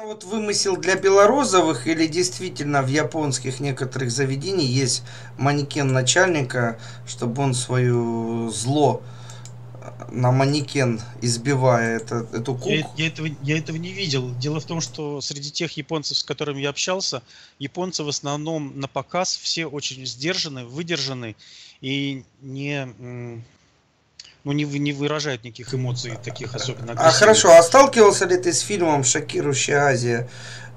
Вот вымысел для белорозовых или действительно в японских некоторых заведениях есть манекен начальника, чтобы он свое зло на манекен избивая эту куклу. Я этого не видел. Дело в том, что среди тех японцев, с которыми я общался, японцы в основном на показ все очень сдержаны, выдержаны и не выражают никаких эмоций, таких особенно А агрессивных. хорошо, а сталкивался ли ты с фильмом «Шокирующая Азия»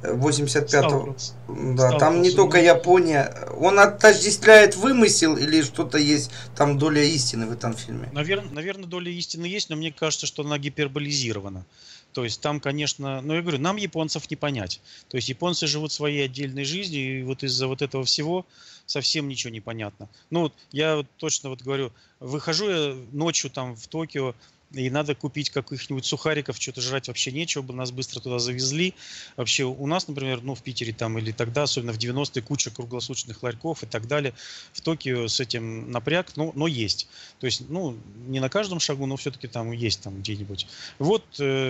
85-го? Сталкивался. Да, там не Сталкивался. только Япония. Он отождествляет вымысел или что-то есть там доля истины в этом фильме? Наверное, доля истины есть, но мне кажется, что она гиперболизирована. То есть там, конечно, ну я говорю, нам японцев не понять. То есть японцы живут своей отдельной жизнью, и вот из-за вот этого всего совсем ничего не понятно. Ну вот я вот точно вот говорю, выхожу я ночью там в Токио, и надо купить каких-нибудь сухариков, что-то жрать вообще нечего, бы нас быстро туда завезли. Вообще у нас, например, ну в Питере там или тогда, особенно в 90-е, куча круглосуточных ларьков и так далее. В Токио с этим напряг, но есть. То есть, ну, не на каждом шагу, но все-таки там есть там где-нибудь. Вот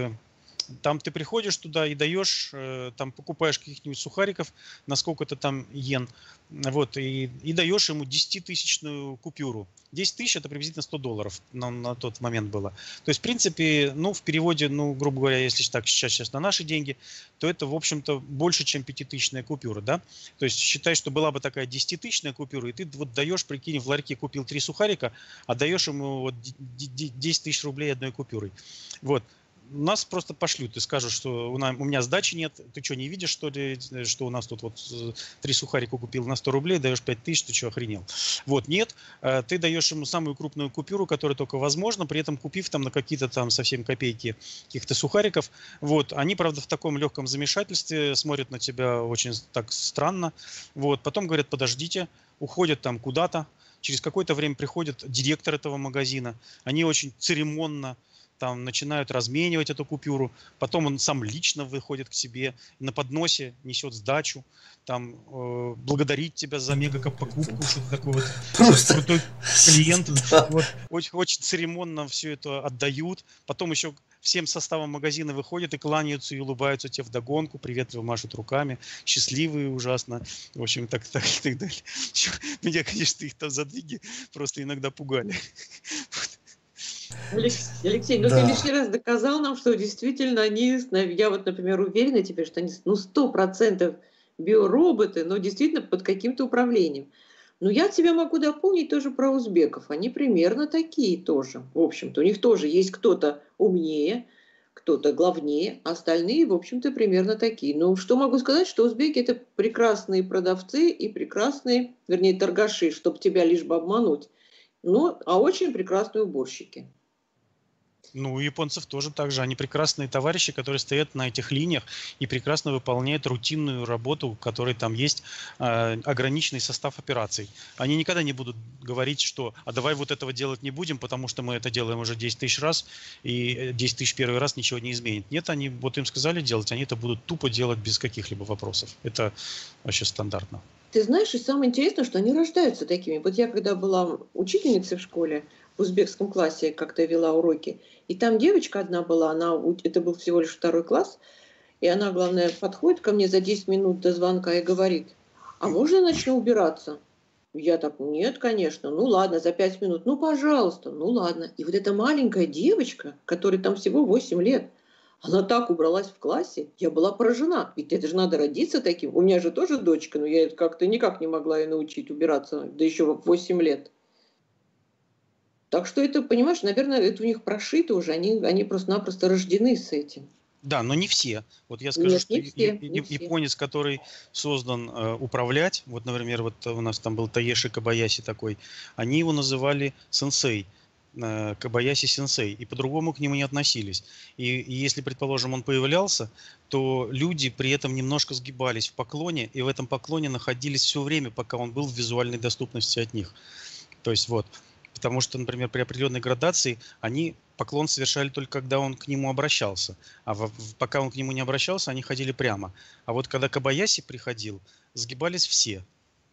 там ты приходишь туда и даешь, там покупаешь каких-нибудь сухариков на сколько-то там йен, вот, и даешь ему 10-тысячную купюру. 10 тысяч это приблизительно $100 на тот момент было. То есть, в принципе, ну, в переводе, ну, грубо говоря, если так сейчас на наши деньги, то это, в общем-то, больше, чем 5-тысячная купюра, да? То есть, считай, что была бы такая 10-тысячная купюра, и ты вот даешь, прикинь, в ларьке купил 3 сухарика, а даешь ему вот 10 тысяч рублей одной купюрой. Вот. Нас просто пошлют и скажут, что у меня сдачи нет, ты что, не видишь, что ли, что у нас тут вот 3 сухарика купил на 100 рублей, даешь 5 тысяч, ты что, охренел? Вот, нет, ты даешь ему самую крупную купюру, которая только возможно, при этом купив там на какие-то там совсем копейки каких-то сухариков. Вот, они, правда, в таком легком замешательстве смотрят на тебя очень так странно. Вот, потом говорят, подождите, уходят там куда-то. Через какое-то время приходит директор этого магазина. Они очень церемонно там начинают разменивать эту купюру, потом он сам лично выходит к себе, на подносе несет сдачу, там благодарит тебя за мега покупку, что-то такое вот, Просто крутой клиент, да. вот, очень, очень церемонно все это отдают, потом еще всем составом магазина выходят и кланяются, и улыбаются тебе вдогонку, приветливо машут руками, счастливые ужасно, в общем, так и так далее. Меня, конечно, их там задвиги просто иногда пугали. Алексей, ну ты Да. лишний раз доказал нам, что действительно они, я вот, например, уверена теперь, что они, ну, 100% биороботы, но действительно под каким-то управлением. Но я тебе могу дополнить тоже про узбеков. Они примерно такие тоже. В общем-то, у них тоже есть кто-то умнее, кто-то главнее, а остальные, в общем-то, примерно такие. Ну, что могу сказать, что узбеки – это прекрасные продавцы и прекрасные, вернее, торгаши, чтобы тебя лишь бы обмануть. Ну, а очень прекрасные уборщики. Ну, у японцев тоже так же. Они прекрасные товарищи, которые стоят на этих линиях и прекрасно выполняют рутинную работу, у которой там есть ограниченный состав операций. Они никогда не будут говорить, что «а давай вот этого делать не будем, потому что мы это делаем уже 10 тысяч раз, и 10 тысяч первый раз ничего не изменит». Нет, они вот им сказали делать, они это будут тупо делать без каких-либо вопросов. Это вообще стандартно. Ты знаешь, и самое интересное, что они рождаются такими. Вот я когда была учительницей в школе, в узбекском классе как-то вела уроки, и там девочка одна была, это был всего лишь 2 класс, и она, главное, подходит ко мне за 10 минут до звонка и говорит: а можно я начну убираться? Я так: нет, конечно, ну ладно, за 5 минут, ну пожалуйста, ну ладно. И вот эта маленькая девочка, которой там всего 8 лет, она так убралась в классе, я была поражена. Ведь это же надо родиться таким. У меня же тоже дочка, но я как-то никак не могла ее научить убираться, да еще в 8 лет. Так что это, понимаешь, наверное, это у них прошито уже, они просто-напросто рождены с этим. Да, но не все. Вот я скажу, Нет, что не все, не все. японец, который создан управлять, вот, например, вот у нас там был Таеши Кобаяси такой, они его называли сенсей, Кобаяси сенсей, и по-другому к нему не относились. И если, предположим, он появлялся, то люди при этом немножко сгибались в поклоне, и в этом поклоне находились все время, пока он был в визуальной доступности от них. То есть вот, потому что, например, при определенной градации они поклон совершали только когда он к нему обращался. А пока он к нему не обращался, они ходили прямо. А вот когда Кобаяси приходил, сгибались все.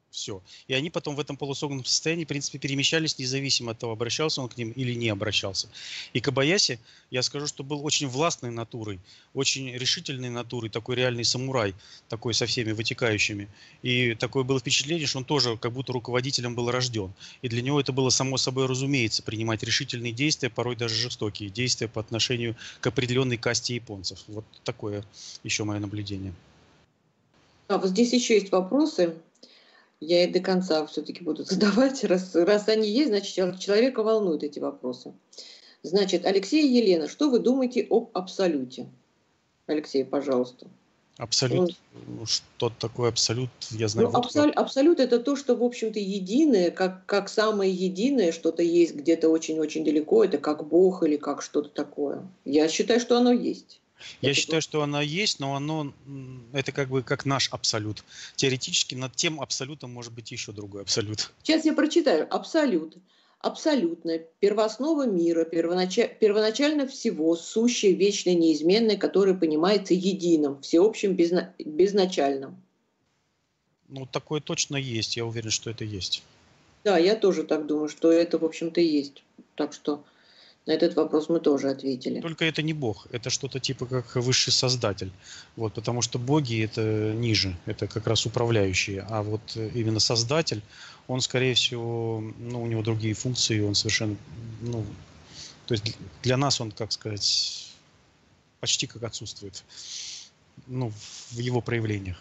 Все. И они потом в этом полусогнутом состоянии, в принципе, перемещались независимо от того, обращался он к ним или не обращался. И Кобаяси, я скажу, что был очень властной натурой, очень решительной натурой, такой реальный самурай, такой со всеми вытекающими. И такое было впечатление, что он тоже как будто руководителем был рожден. И для него это было само собой разумеется, принимать решительные действия, порой даже жестокие действия по отношению к определенной касте японцев. Вот такое еще мое наблюдение. А вот здесь еще есть вопросы. Я их до конца все-таки буду задавать. Раз они есть, значит, человека волнуют эти вопросы. Значит, Алексей и Елена, что вы думаете об абсолюте? Алексей, пожалуйста. Абсолют. Что такое абсолют? Я знаю. Ну, абсолют это то, что, в общем-то, единое, как самое единое, что-то есть где-то очень-очень далеко, это как Бог или как что-то такое. Я считаю, что оно есть. Я считаю, что оно есть, но оно это как бы как наш абсолют. Теоретически над тем абсолютом может быть еще другой абсолют. Сейчас я прочитаю. Абсолют. Абсолютно. Первооснова мира, первоначально всего, сущее, вечное, неизменное, которое понимается единым, всеобщим, безначальным. Ну, такое точно есть. Я уверен, что это есть. Да, я тоже так думаю, что это, в общем-то, есть. Так что на этот вопрос мы тоже ответили. Только это не Бог, это что-то типа как высший создатель. Вот, потому что боги это ниже, это как раз управляющие. А вот именно создатель, он, скорее всего, ну, у него другие функции, он совершенно, ну, то есть для нас он, как сказать, почти как отсутствует, ну, в его проявлениях.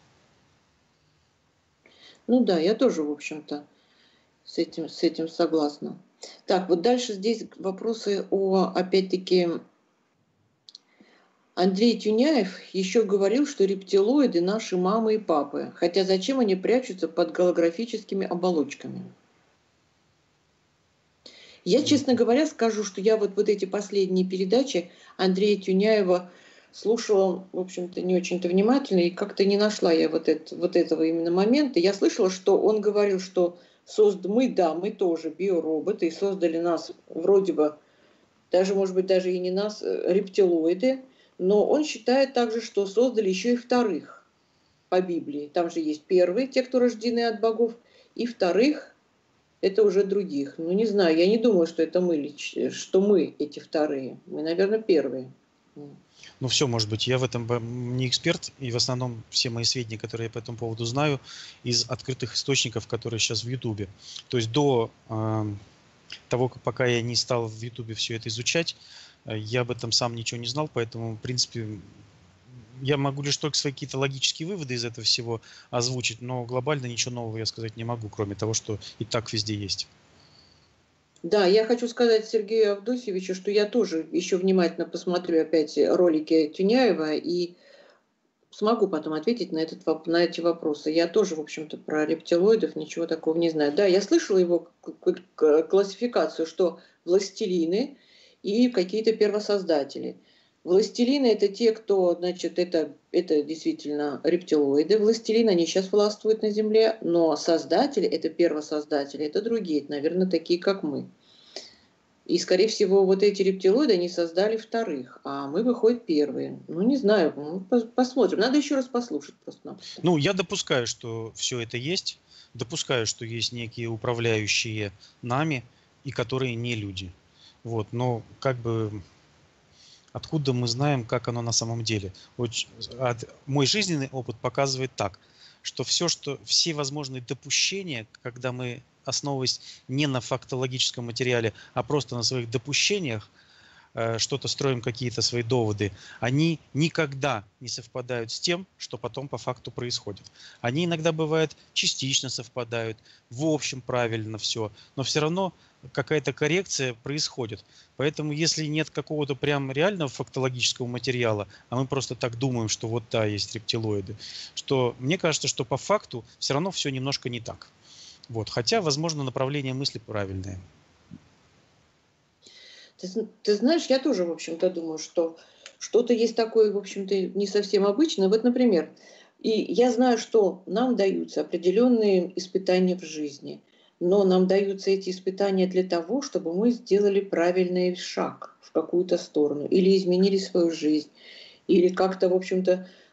Ну да, я тоже, в общем-то, с этим согласна. Так, вот дальше здесь вопросы опять-таки, Андрей Тюняев еще говорил, что рептилоиды наши мамы и папы. Хотя зачем они прячутся под голографическими оболочками? Я, честно говоря, скажу, что я вот эти последние передачи Андрея Тюняева слушала, в общем-то, не очень-то внимательно, и как-то не нашла я вот этого именно момента. Я слышала, что он говорил, что мы тоже биороботы, и создали нас вроде бы, даже, может быть, даже и не нас, рептилоиды, но он считает также, что создали еще и вторых по Библии. Там же есть первые, те, кто рождены от богов, и вторых, это уже других. Ну, не знаю, я не думаю, что это что мы эти вторые. Мы, наверное, первые. Ну все, может быть, я в этом не эксперт, и в основном все мои сведения, которые я по этому поводу знаю, из открытых источников, которые сейчас в Ютубе. То есть до того, пока я не стал в Ютубе все это изучать, я об этом сам ничего не знал, поэтому, в принципе, я могу лишь только свои какие-то логические выводы из этого всего озвучить, но глобально ничего нового я сказать не могу, кроме того, что и так везде есть. Да, я хочу сказать Сергею Авдосьевичу, что я тоже еще внимательно посмотрю опять ролики Тюняева и смогу потом ответить на эти вопросы. Я тоже, в общем-то, про рептилоидов ничего такого не знаю. Да, я слышала его классификацию, что властелины и какие-то первосоздатели. Властелины – это те, кто, значит, это действительно рептилоиды. Властелины, они сейчас властвуют на Земле, но создатели – это первосоздатели, это другие, это, наверное, такие, как мы. И, скорее всего, вот эти рептилоиды, они создали вторых, а мы, выходит, первые. Ну, не знаю, посмотрим. Надо еще раз послушать просто-напросто. Ну, я допускаю, что все это есть. Допускаю, что есть некие управляющие нами, и которые не люди. Вот, но как бы откуда мы знаем, как оно на самом деле? Мой жизненный опыт показывает так, что все возможные допущения, когда мы, основываясь не на фактологическом материале, а просто на своих допущениях, что-то строим, какие-то свои доводы, они никогда не совпадают с тем, что потом по факту происходит. Они иногда бывают частично совпадают, в общем правильно все, но все равно какая-то коррекция происходит. Поэтому если нет какого-то прям реального фактологического материала, а мы просто так думаем, что вот да, есть рептилоиды, что мне кажется, что по факту все равно все немножко не так. Вот. Хотя, возможно, направление мысли правильное. Ты знаешь, я тоже, в общем-то, думаю, что что-то есть такое, в общем-то, не совсем обычное. Вот, например, и я знаю, что нам даются определенные испытания в жизни, но нам даются эти испытания для того, чтобы мы сделали правильный шаг в какую-то сторону, или изменили свою жизнь, или как-то, в общем-то,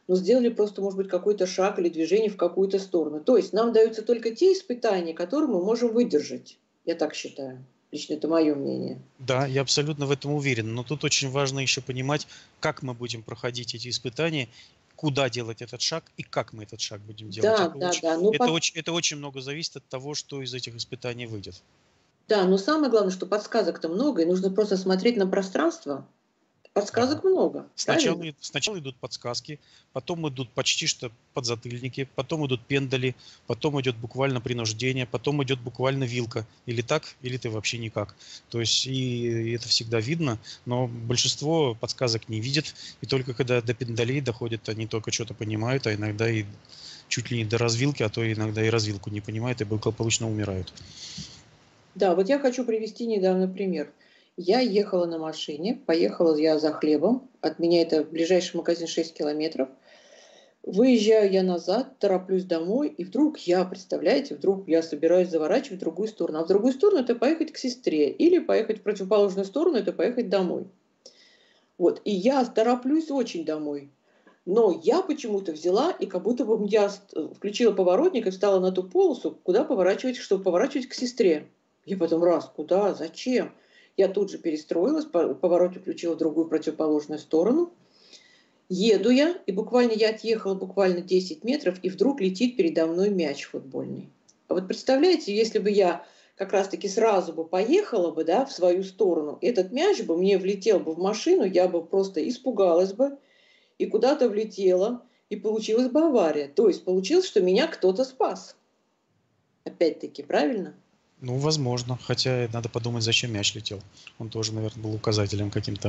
но сделали просто, может быть, какой-то шаг или движение в какую-то сторону. То есть нам даются только те испытания, которые мы можем выдержать. Я так считаю. Лично это мое мнение. Да, я абсолютно в этом уверен. Но тут очень важно еще понимать, как мы будем проходить эти испытания, куда делать этот шаг и как мы этот шаг будем делать. Да, да, да. Ну, Это очень много зависит от того, что из этих испытаний выйдет. да, но самое главное, что подсказок-то много, и нужно просто смотреть на пространство. Да. Подсказок много, правильно? Сначала идут подсказки, потом идут почти что подзатыльники, потом идут пендали, потом идет буквально принуждение, потом идет буквально вилка. Или так, или ты вообще никак. То есть и это всегда видно, но большинство подсказок не видит, и только когда до пендалей доходят, они только что-то понимают, а иногда и чуть ли не до развилки, а то иногда и развилку не понимают, и благополучно умирают. Да, вот я хочу привести недавно пример. Я ехала на машине, поехала я за хлебом, от меня это ближайший магазин 6 километров. Выезжаю я назад, тороплюсь домой, и вдруг я, представляете, вдруг я собираюсь заворачивать в другую сторону. А в другую сторону это поехать к сестре, или поехать в противоположную сторону, это поехать домой. Вот, и я тороплюсь очень домой. Но я почему-то взяла и как будто бы я включила поворотник и встала на ту полосу, куда поворачивать, чтобы поворачивать к сестре. Я потом раз, куда, зачем? Я тут же перестроилась, поворотник включила в другую противоположную сторону. Еду я, и буквально я отъехала буквально 10 метров, и вдруг летит передо мной мяч футбольный. А вот представляете, если бы я как раз-таки сразу бы поехала бы, да, в свою сторону, этот мяч бы мне влетел бы в машину, я бы просто испугалась бы и куда-то влетела, и получилась бы авария. То есть получилось, что меня кто-то спас. Опять-таки, правильно? Ну, возможно. Хотя надо подумать, зачем мяч летел. Он тоже, наверное, был указателем каким-то.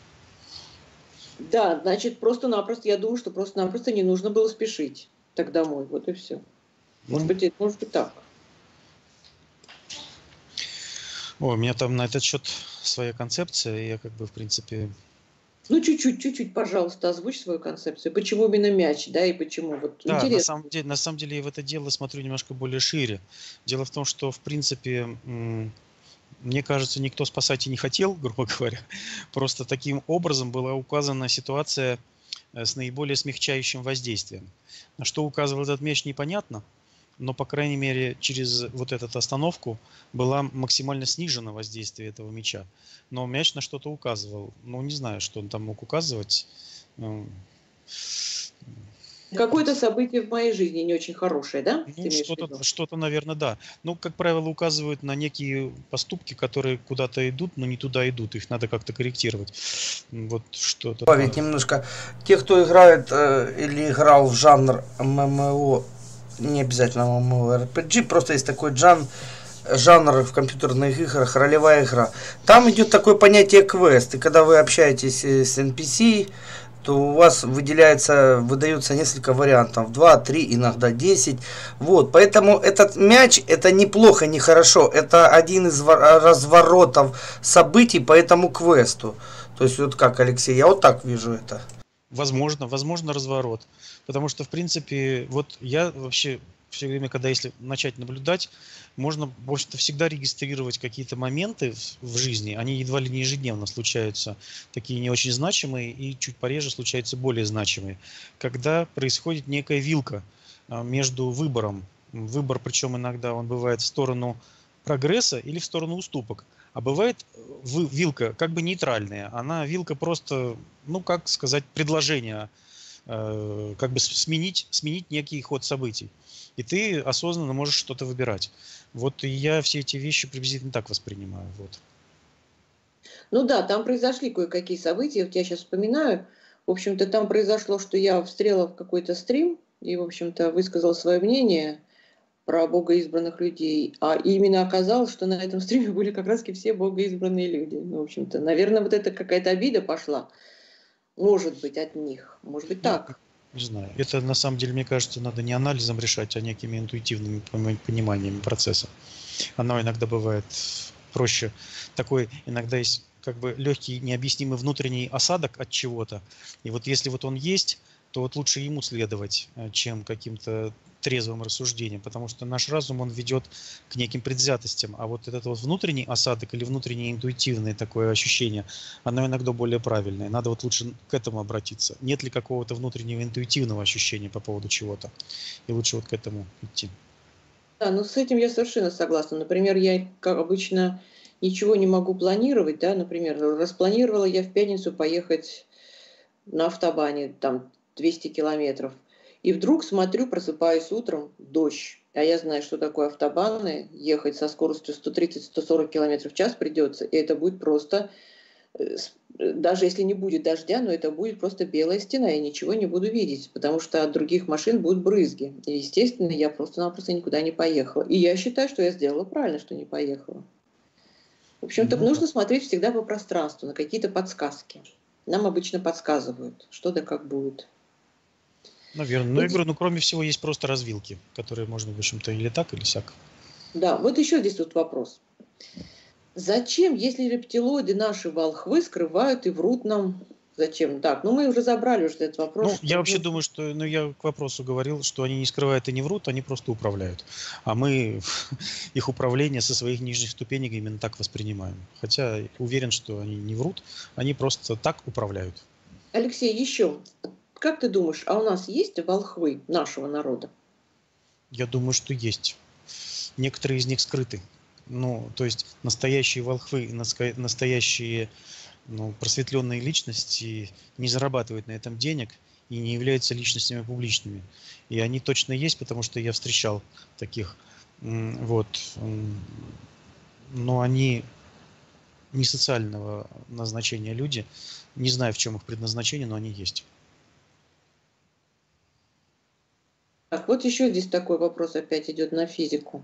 Да, значит, просто-напросто, я думаю, что просто-напросто не нужно было спешить так домой. Вот и все. Может быть так. О, у меня там на этот счет своя концепция, и я как бы, в принципе... Ну, чуть-чуть, пожалуйста, озвучь свою концепцию. Почему именно мяч, да, и почему? Вот Да, интересно. на самом деле я в это дело смотрю немножко более шире. Дело в том, что, в принципе, мне кажется, никто спасать и не хотел, грубо говоря. Просто таким образом была указана ситуация с наиболее смягчающим воздействием. На что указывал этот мяч, непонятно, но, по крайней мере, через вот эту остановку было максимально снижено воздействие этого мяча. Но мяч на что-то указывал. Ну, не знаю, что он там мог указывать. Какое-то событие в моей жизни не очень хорошее, да? Ну, что-то, наверное, да. Ну, как правило, указывают на некие поступки, которые куда-то идут, но не туда идут. Их надо как-то корректировать. Вот что-то. Добавить немножко. Те, кто играет или играл в жанр ММО, не обязательно MMORPG, просто есть такой жанр в компьютерных играх, ролевая игра. Там идет такое понятие квест. И когда вы общаетесь с NPC, то у вас выдается несколько вариантов. 2, 3, иногда 10. Вот, поэтому этот мяч, это неплохо, не хорошо. Это один из разворотов событий по этому квесту. То есть, вот как, Алексей, я вот так вижу это. Возможно, разворот. Потому что, в принципе, вот я вообще все время, когда если начать наблюдать, можно, в общем-то, всегда регистрировать какие-то моменты в жизни. Они едва ли не ежедневно случаются, такие не очень значимые, и чуть пореже случаются более значимые. Когда происходит некая вилка между выбором. Выбор, причем иногда он бывает в сторону прогресса или в сторону уступок. А бывает вилка как бы нейтральная. Она вилка просто, ну как сказать, предложение, как бы сменить некий ход событий. И ты осознанно можешь что-то выбирать. Вот и я все эти вещи приблизительно так воспринимаю. Вот. Ну да, там произошли кое-какие события. Вот я сейчас вспоминаю. В общем-то, там произошло, что я встрела в какой-то стрим и, в общем-то, высказала свое мнение про богоизбранных людей. А именно оказалось, что на этом стриме были как раз все богоизбранные люди. Ну, в общем-то, наверное, вот это какая-то обида пошла. Может быть, от них. Может быть, так. Не знаю. Это, на самом деле, мне кажется, надо не анализом решать, а некими интуитивными пониманиями процесса. Оно иногда бывает проще. Такой иногда есть как бы легкий, необъяснимый внутренний осадок от чего-то. И вот если вот он есть, то вот лучше ему следовать, чем каким-то трезвым рассуждением, потому что наш разум, он ведет к неким предвзятостям, а вот этот вот внутренний осадок или внутреннее интуитивное такое ощущение, оно иногда более правильное. Надо вот лучше к этому обратиться. Нет ли какого-то внутреннего интуитивного ощущения по поводу чего-то? И лучше вот к этому идти. Да, ну с этим я совершенно согласна. Например, я, как обычно, ничего не могу планировать, да, например, распланировала я в пятницу поехать на автобане, там, 200 километров. И вдруг смотрю, просыпаюсь утром, дождь. А я знаю, что такое автобаны, ехать со скоростью 130-140 километров в час придется, и это будет просто, даже если не будет дождя, но это будет просто белая стена, я ничего не буду видеть, потому что от других машин будут брызги. И, естественно, я просто-напросто никуда не поехала. И я считаю, что я сделала правильно, что не поехала. В общем, так Ну, нужно смотреть всегда по пространству, на какие-то подсказки. Нам обычно подсказывают, что да как будет. наверное. Но я говорю, ну, кроме всего, есть просто развилки, которые можно, в общем-то, или так, или сяк. Да, вот еще здесь вот вопрос. Зачем, если рептилоиды наши волхвы скрывают и врут нам? Зачем? Так, ну мы уже забрали уже этот вопрос. Ну, я вообще думаю, что, ну, я к вопросу говорил, что они не скрывают и не врут, они просто управляют. А мы их управление со своих нижних ступенек именно так воспринимаем. Хотя уверен, что они не врут, они просто так управляют. Алексей, еще. Как ты думаешь, а у нас есть волхвы нашего народа? Я думаю, что есть. Некоторые из них скрыты. Ну, то есть настоящие волхвы, настоящие, ну, просветленные личности не зарабатывают на этом денег и не являются личностями публичными. И они точно есть, потому что я встречал таких. Вот. Но они не социального назначения люди. Не знаю, в чем их предназначение, но они есть. Так, вот еще здесь такой вопрос опять идет на физику.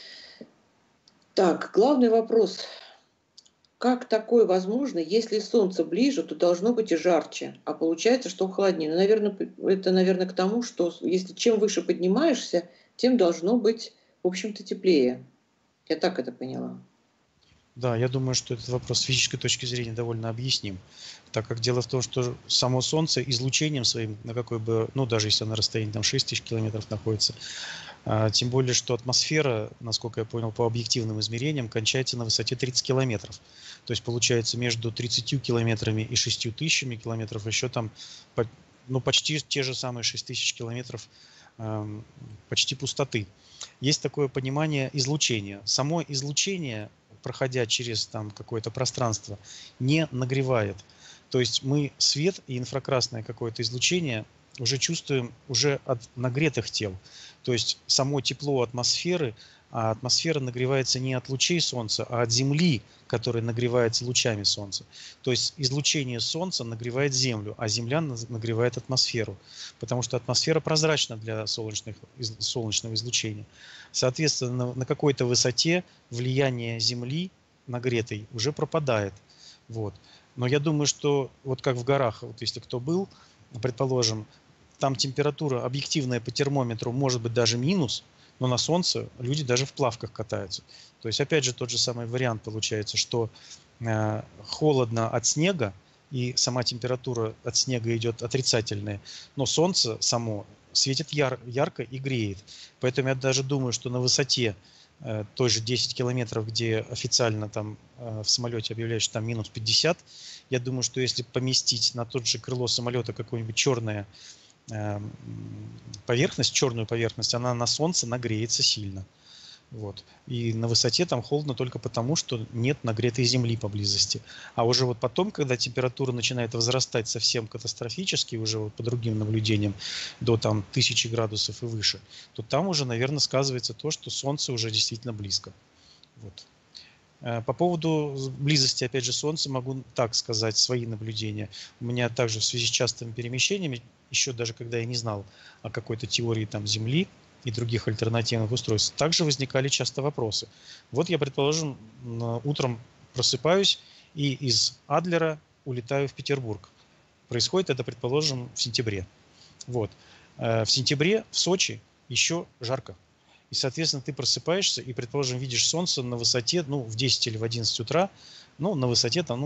Так, главный вопрос. Как такое возможно, если Солнце ближе, то должно быть и жарче, а получается, что холоднее? Ну, наверное, это, наверное, к тому, что если чем выше поднимаешься, тем должно быть, в общем-то, теплее. Я так это поняла. Да, я думаю, что этот вопрос с физической точки зрения довольно объясним, так как дело в том, что само Солнце излучением своим, на какой бы, ну даже если на расстоянии там 6000 километров находится, тем более, что атмосфера, насколько я понял, по объективным измерениям, кончается на высоте 30 километров. То есть получается между 30 километрами и 6000 километров еще там, ну, почти те же самые 6000 километров почти пустоты. Есть такое понимание излучения. Само излучение, проходя через там какое-то пространство, не нагревает. То есть мы свет и инфракрасное какое-то излучение уже чувствуем уже от нагретых тел. То есть само тепло атмосферы, а атмосфера нагревается не от лучей Солнца, а от Земли, которая нагревается лучами Солнца. То есть излучение Солнца нагревает Землю, а Земля нагревает атмосферу, потому что атмосфера прозрачна для солнечного излучения. Соответственно, на какой-то высоте влияние Земли нагретой уже пропадает. Вот. Но я думаю, что вот как в горах, вот если кто был, предположим, там температура объективная по термометру может быть даже минус, но на солнце люди даже в плавках катаются. То есть опять же тот же самый вариант получается, что холодно от снега, и сама температура от снега идет отрицательная, но солнце само светит ярко и греет. Поэтому я даже думаю, что на высоте той же 10 километров, где официально там в самолете объявляют, что там минус 50, я думаю, что если поместить на тот же крыло самолета какую-нибудь черную поверхность, она на солнце нагреется сильно. Вот. И на высоте там холодно только потому, что нет нагретой земли поблизости. А уже вот потом, когда температура начинает возрастать совсем катастрофически, уже вот по другим наблюдениям, до там 1000 градусов и выше, то там уже, наверное, сказывается то, что солнце уже действительно близко. Вот. По поводу близости, опять же, Солнца могу так сказать, свои наблюдения. У меня также в связи с частыми перемещениями, еще даже когда я не знал о какой-то теории там Земли и других альтернативных устройств, также возникали часто вопросы. Вот я, предположим, утром просыпаюсь и из Адлера улетаю в Петербург. Происходит это, предположим, в сентябре. Вот. В сентябре в Сочи еще жарко. И, соответственно, ты просыпаешься и, предположим, видишь солнце на высоте, ну, в 10 или в 11 утра, ну, на высоте там, ну,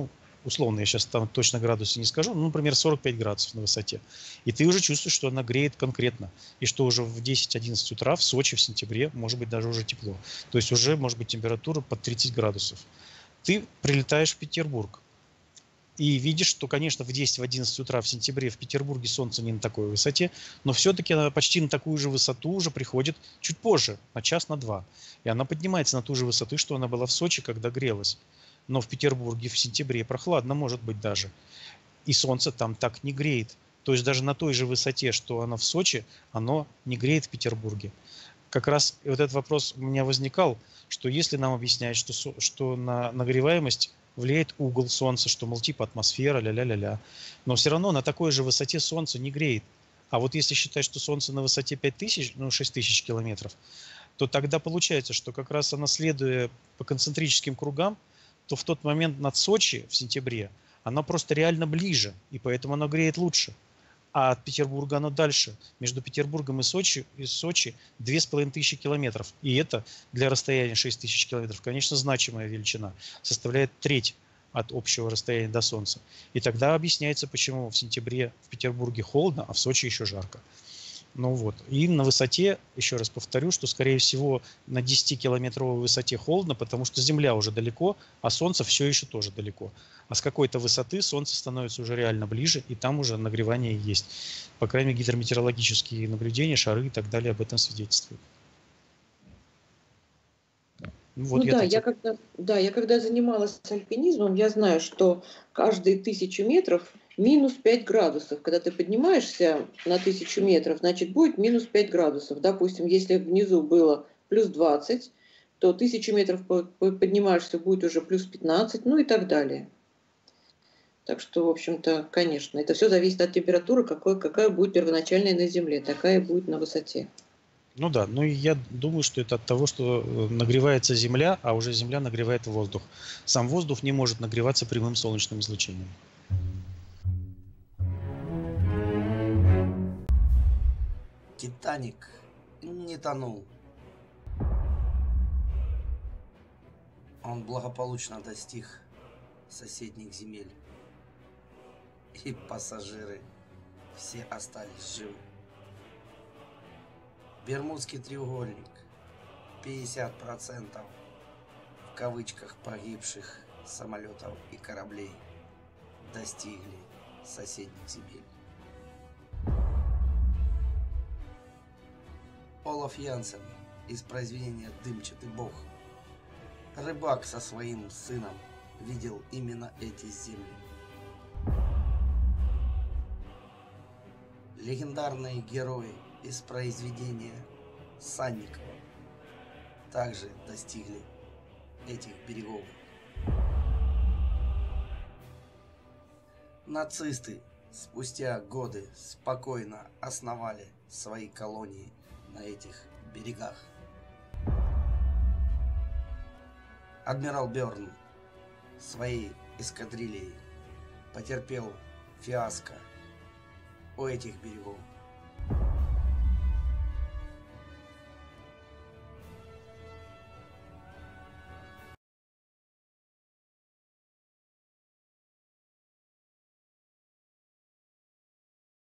условно, я сейчас там точно градусы не скажу, ну, например, 45 градусов на высоте. И ты уже чувствуешь, что она греет конкретно. И что уже в 10-11 утра в Сочи в сентябре может быть даже уже тепло. То есть уже может быть температура под 30 градусов. Ты прилетаешь в Петербург и видишь, что, конечно, в 10-11 утра в сентябре в Петербурге солнце не на такой высоте, но все-таки она почти на такую же высоту уже приходит чуть позже, на час, на два. И она поднимается на ту же высоту, что она была в Сочи, когда грелась. Но в Петербурге в сентябре прохладно может быть даже. И солнце там так не греет. То есть даже на той же высоте, что оно в Сочи, оно не греет в Петербурге. Как раз вот этот вопрос у меня возникал, что если нам объясняют, что на нагреваемость влияет угол Солнца, что, мол, типа атмосфера, ля-ля-ля-ля, но все равно на такой же высоте Солнце не греет. А вот если считать, что Солнце на высоте 5000, ну 6000 километров, то тогда получается, что как раз она, следуя по концентрическим кругам, то в тот момент над Сочи в сентябре она просто реально ближе, и поэтому она греет лучше. А от Петербурга оно дальше. Между Петербургом и Сочи 2500 километров. И это для расстояния 6000 километров, конечно, значимая величина. Составляет треть от общего расстояния до Солнца. И тогда объясняется, почему в сентябре в Петербурге холодно, а в Сочи еще жарко. Ну вот. И на высоте, еще раз повторю, что, скорее всего, на 10-километровой высоте холодно, потому что Земля уже далеко, а Солнце все еще тоже далеко. А с какой-то высоты Солнце становится уже реально ближе, и там уже нагревание есть. По крайней мере, гидрометеорологические наблюдения, шары и так далее об этом свидетельствуют. Вот Ну я когда занималась альпинизмом, я знаю, что каждые 1000 метров минус 5 градусов. Когда ты поднимаешься на 1000 метров, значит будет минус 5 градусов. Допустим, если внизу было плюс 20, то 1000 метров поднимаешься, будет уже плюс 15, ну и так далее. Так что, в общем-то, конечно, это все зависит от температуры, какая будет первоначальная на Земле, такая будет на высоте. Ну да, ну и я думаю, что это от того, что нагревается Земля, а уже Земля нагревает воздух. Сам воздух не может нагреваться прямым солнечным излучением. Титаник не тонул. Он благополучно достиг соседних земель. И пассажиры все остались живы. Бермудский треугольник. 50% в кавычках погибших самолетов и кораблей достигли соседних земель. Олаф Янсен из произведения «Дымчатый бог». Рыбак со своим сыном видел именно эти земли. Легендарные герои из произведения Санникова также достигли этих берегов. Нацисты спустя годы спокойно основали свои колонии на этих берегах. Адмирал Бёрн своей эскадрильей потерпел фиаско у этих берегов.